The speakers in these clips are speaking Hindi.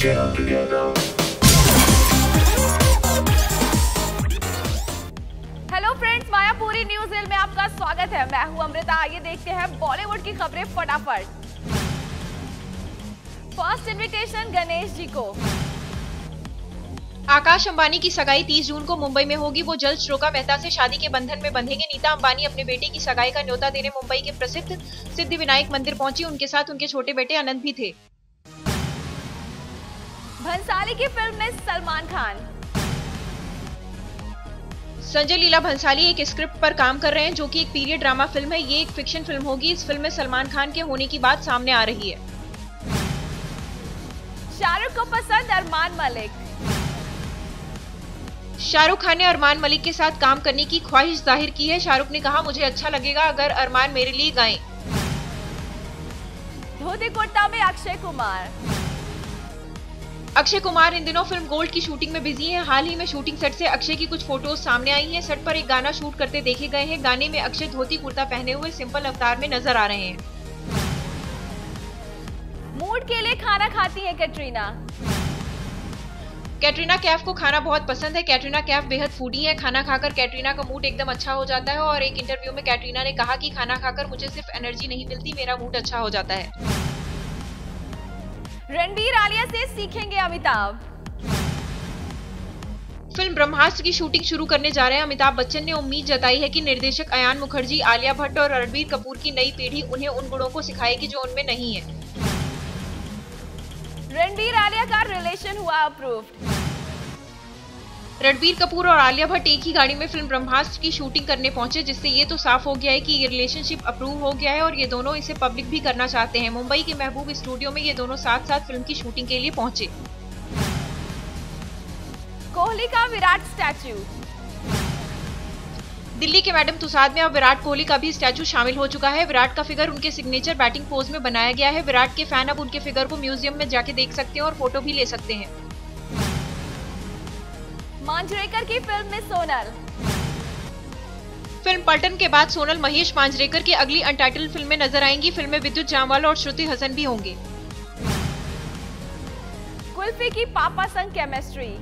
Hello friends, Mayapuri news reel में आपका स्वागत है। मैं हूं अमृता। आइए देखते हैं बॉलीवुड की खबरें फटाफट। फर्स्ट इनविटेशन गणेश जी को। आकाश अंबानी की सगाई 30 जून को मुंबई में होगी। वो जल्द श्लोका मेहता से शादी के बंधन में बंधेंगे। नीता अंबानी अपने बेटे की सगाई का न्योता देने मुंबई के प्रसिद्ध सिद्धिविनायक मंदिर पहुंची। उनके साथ उनके छोटे बेटे अनंत भी थे। भंसाली की फिल्म में सलमान खान। संजय लीला भंसाली एक स्क्रिप्ट पर काम कर रहे हैं जो कि एक पीरियड ड्रामा फिल्म है। ये एक फिक्शन फिल्म होगी। इस फिल्म में सलमान खान के होने की बात सामने आ रही है। शाहरुख को पसंद अरमान मलिक। शाहरुख खान ने अरमान मलिक के साथ काम करने की ख्वाहिश जाहिर की है। शाहरुख ने कहा, मुझे अच्छा लगेगा अगर अरमान मेरे लिए गाएं। धोती कुर्ता में अक्षय कुमार। अक्षय कुमार इन दिनों फिल्म गोल्ड की शूटिंग में बिजी हैं। हाल ही में शूटिंग सेट से अक्षय की कुछ फोटोज सामने आई हैं। सेट पर एक गाना शूट करते देखे गए हैं। गाने में अक्षय धोती कुर्ता पहने हुए सिंपल अवतार में नजर आ रहे हैं। मूड के लिए खाना खाती है कैटरीना। कैटरीना कैफ को खाना बहुत पसंद है। कैटरीना कैफ बेहद फूडी है। खाना खाकर कैटरीना का मूड एकदम अच्छा हो जाता है और एक इंटरव्यू में कैटरीना ने कहा कि खाना खाकर मुझे सिर्फ एनर्जी नहीं मिलती, मेरा मूड अच्छा हो जाता है। रणबीर आलिया से सीखेंगे अमिताभ। फिल्म ब्रह्मास्त्र की शूटिंग शुरू करने जा रहे हैं अमिताभ बच्चन ने उम्मीद जताई है कि निर्देशक अयान मुखर्जी, आलिया भट्ट और रणबीर कपूर की नई पीढ़ी उन्हें उन गुणों को सिखाएगी जो उनमें नहीं है। रणबीर आलिया का रिलेशन हुआ अप्रूव्ड। रणबीर कपूर और आलिया भट्ट एक ही गाड़ी में फिल्म ब्रह्मास्त्र की शूटिंग करने पहुंचे, जिससे ये तो साफ हो गया है कि ये रिलेशनशिप अप्रूव हो गया है और ये दोनों इसे पब्लिक भी करना चाहते हैं। मुंबई के महबूब स्टूडियो में ये दोनों साथ साथ फिल्म की शूटिंग के लिए पहुंचे। कोहली का विराट स्टैच्यू। दिल्ली के मैडम तुसाद में अब विराट कोहली का भी स्टैचू शामिल हो चुका है। विराट का फिगर उनके सिग्नेचर बैटिंग पोज में बनाया गया है। विराट के फैन अब उनके फिगर को म्यूजियम में जाके देख सकते हैं और फोटो भी ले सकते हैं। मांजरेकर की फिल्म में सोनल। फिल्म पलटन के बाद सोनल महेश मांजरेकर की अगली अनटाइटल्ड फिल्म में नजर आएंगी। फिल्म में विद्युत जामवाल और श्रुति हसन भी होंगे। कुल्फी की पापा संग केमिस्ट्री।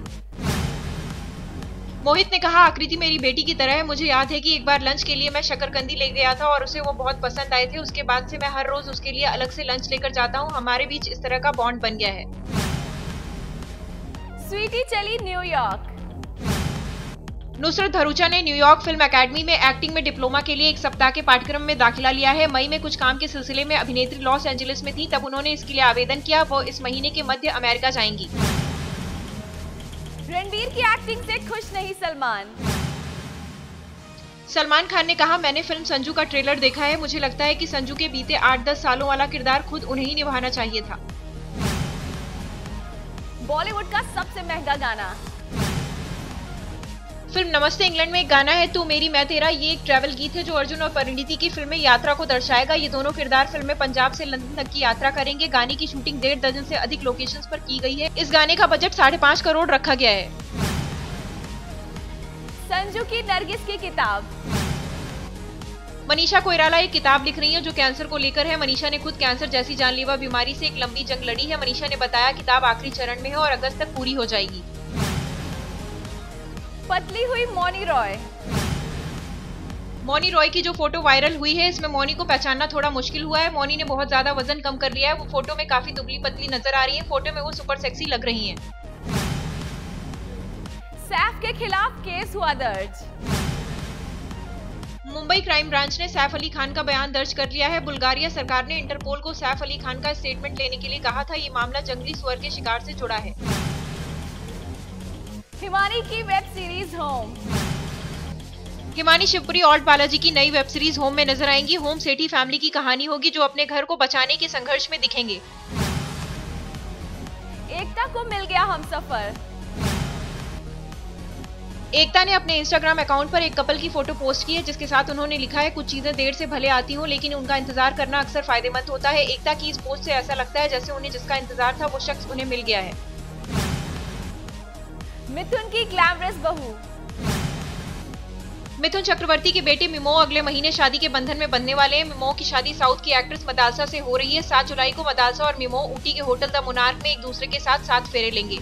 मोहित ने कहा, आकृति मेरी बेटी की तरह है। मुझे याद है कि एक बार लंच के लिए मैं शकरकंदी ले गया था और उसे वो बहुत पसंद आए थे। उसके बाद से मैं हर रोज उसके लिए अलग से लंच लेकर जाता हूँ। हमारे बीच इस तरह का बॉन्ड बन गया है। स्वीटी चली न्यूयॉर्क। नुसरत भरूचा ने न्यूयॉर्क फिल्म एकेडमी में एक्टिंग में डिप्लोमा के लिए एक सप्ताह के पाठ्यक्रम में दाखिला लिया है। मई में कुछ काम के सिलसिले में अभिनेत्री लॉस एंजलिस में थी, तब उन्होंने इसके लिए आवेदन किया। वो इस महीने के मध्य अमेरिका जाएंगी। रणबीर की एक्टिंग से खुश नहीं सलमान। सलमान खान ने कहा, मैंने फिल्म संजू का ट्रेलर देखा है। मुझे लगता है कि संजू के बीते 8-10 सालों वाला किरदार खुद उन्हें ही निभाना चाहिए था। बॉलीवुड का सबसे महंगा गाना। फिल्म नमस्ते इंग्लैंड में एक गाना है, तू मेरी मैं तेरा। ये एक ट्रैवल गीत है जो अर्जुन और परिणीति की फिल्म में यात्रा को दर्शाएगा। ये दोनों किरदार फिल्म में पंजाब से लंदन तक की यात्रा करेंगे। गाने की शूटिंग 1.5 दर्जन से अधिक लोकेशंस पर की गई है। इस गाने का बजट 5.5 करोड़ रखा गया है। संजू की नरगिस की किताब। मनीषा कोइराला एक किताब लिख रही है जो कैंसर को लेकर है। मनीषा ने खुद कैंसर जैसी जानलेवा बीमारी से एक लंबी जंग लड़ी है। मनीषा ने बताया, किताब आखिरी चरण में है और अगस्त तक पूरी हो जाएगी। पतली हुई मौनी रॉय। मौनी रॉय की जो फोटो वायरल हुई है, इसमें मौनी को पहचानना थोड़ा मुश्किल हुआ है। मौनी ने बहुत ज्यादा वजन कम कर लिया है। वो फोटो में काफी दुबली पतली नजर आ रही है। फोटो में वो सुपर सेक्सी लग रही हैं। सैफ के खिलाफ केस हुआ दर्ज। मुंबई क्राइम ब्रांच ने सैफ अली खान का बयान दर्ज कर लिया है। बुल्गारिया सरकार ने इंटरपोल को सैफ अली खान का स्टेटमेंट लेने के लिए कहा था। ये मामला जंगली सुअर के शिकार से जुड़ा है। हिमानी की web series Home. Himani Shivpuri और बालाजी की नई वेब सीरीज होम में नजर आएंगी। होम सेठी फैमिली की कहानी होगी जो अपने घर को बचाने के संघर्ष में दिखेंगे। एकता को मिल गया हमसफर। एकता ने अपने इंस्टाग्राम अकाउंट पर एक कपल की फोटो पोस्ट की है जिसके साथ उन्होंने लिखा है, कुछ चीजें देर से भले आती हूँ लेकिन उनका इंतजार करना अक्सर फायदेमंद होता है। एकता की इस पोस्ट से ऐसा लगता है जैसे उन्हें जिसका इंतजार था वो शख्स उन्हें मिल गया है। मिथुन की ग्लैमरस बहू। मिथुन चक्रवर्ती की बेटी मिमो अगले महीने शादी के बंधन में बंधने वाले हैं। मिमो की शादी साउथ की एक्ट्रेस मदालसा से हो रही है। 7 जुलाई को मदालसा और मिमो ऊटी के होटल द मोनार्क में एक दूसरे के साथ 7 फेरे लेंगे।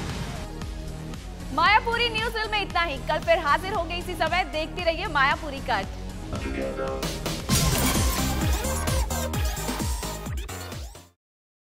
मायापुरी न्यूज़ में इतना ही। कल फिर हाजिर होंगे इसी समय। देखती रहिए मायापुरी कट।